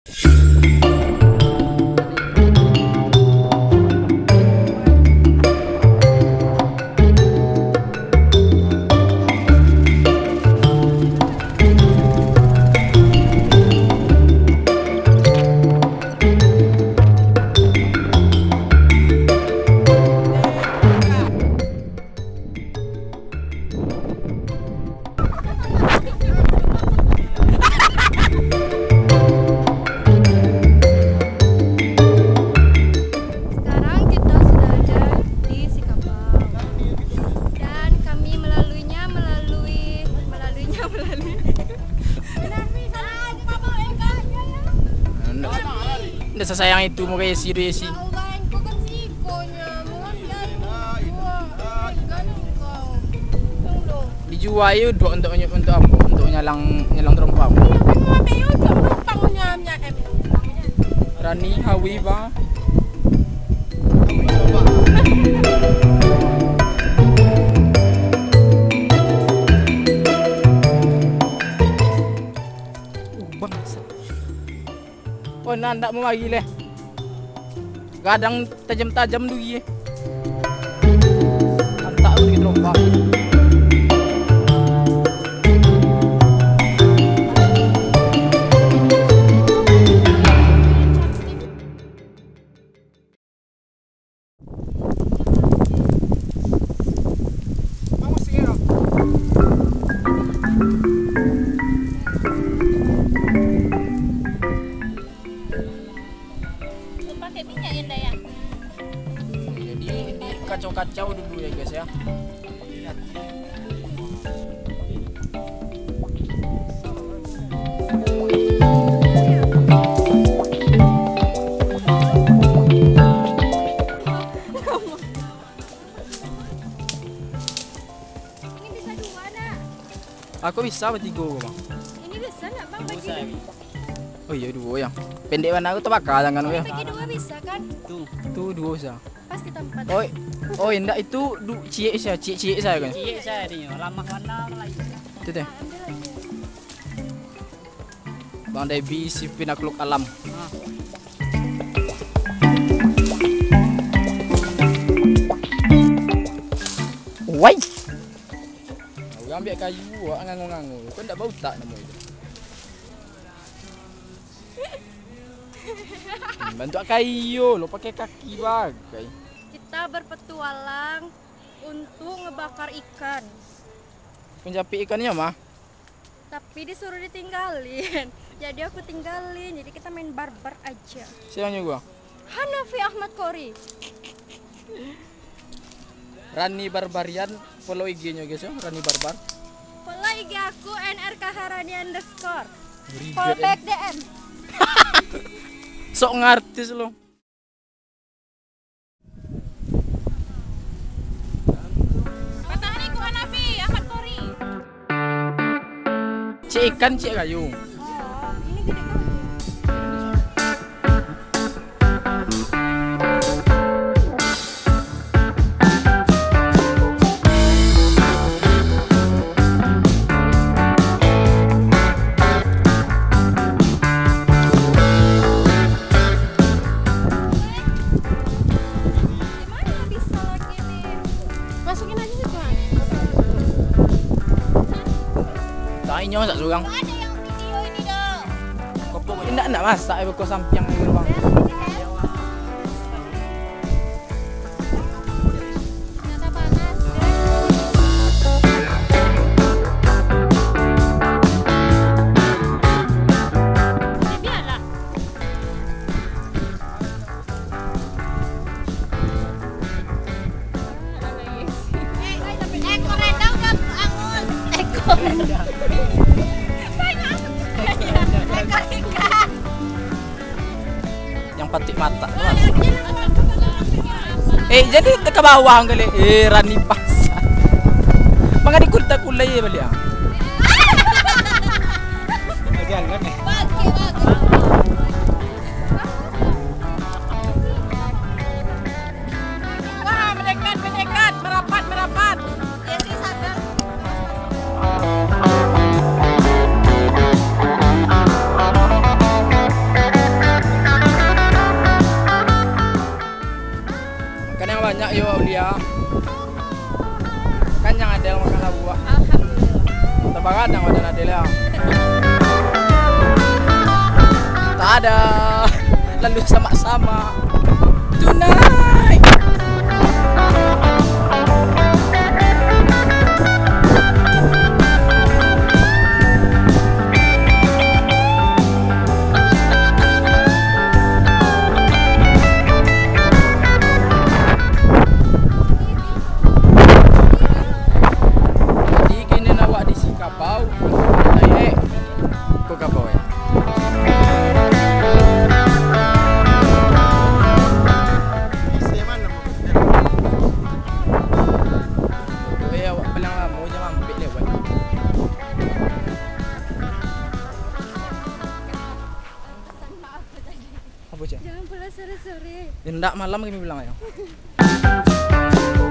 Nggak sesayang itu mau kayak Yesi. Dijual yuk untuk apa? Untuk nyalang terompang. Rani Hawi bang. Oh, nanda mau lagi leh. Kadang tajam-tajam dulu ye. Antak lu gitu rombak. Kacau-kacau dulu ya guys ya. Ini bisa dua dah. Aku bisa bertiga bang. Ini bisa nggak bang bagi? Oh iya dua ya. Pendek mana aku terbakar kan ya. Bagi dua bisa kan? Tuh dua bisa. Pas kita empat. Oh indah itu cie saya kan. Cie saya dia lama mana lagi. Itu teh. Ambil aja. Bang Debi si pinakluk alam. Woi. Aku ambil kayu, ngangu-ngangu. Kau enggak bau tak nama itu? Bantu kayu, lo pakai kaki bagai. Kita berpetualang untuk ngebakar ikan. Penjapi ikannya mah? Tapi disuruh ditinggalin. Jadi aku tinggalin. Jadi kita main barbar aja. Siapa gua? Hanafi Ahmad Kori. Rani Barbarian, follow IG-nya guys ya, Rani Barbar. Follow IG aku @nrkharani_. Follow back DM. Sok ngartis lo. Patahani ku Hanafi Ahmad Kori. Cik ikan, cik kayu. Oh, ini gede banget. Nyo tak surang. Ada yang video ini dong. Kopok enggak masak kok sampiang gitu bang. Ternyata panas. Biarlah. Ekor rendang udah angus. Ekor rendang. Yang patik mata tuh. Jadi ke bawah kali. Rani pasar. Mangga dikulta-kulai balik ah. Jangan nih. Wah, mendekat, merapat. Yesi sadar. kadang ada Nadela. Tak ada. Lalu sama-sama tonight. Jadi kini awak di si kapau. Naik. Kau kapau ya. Apa cak? Jangan pulang sore-sore. Enggak malam kami bilang ya.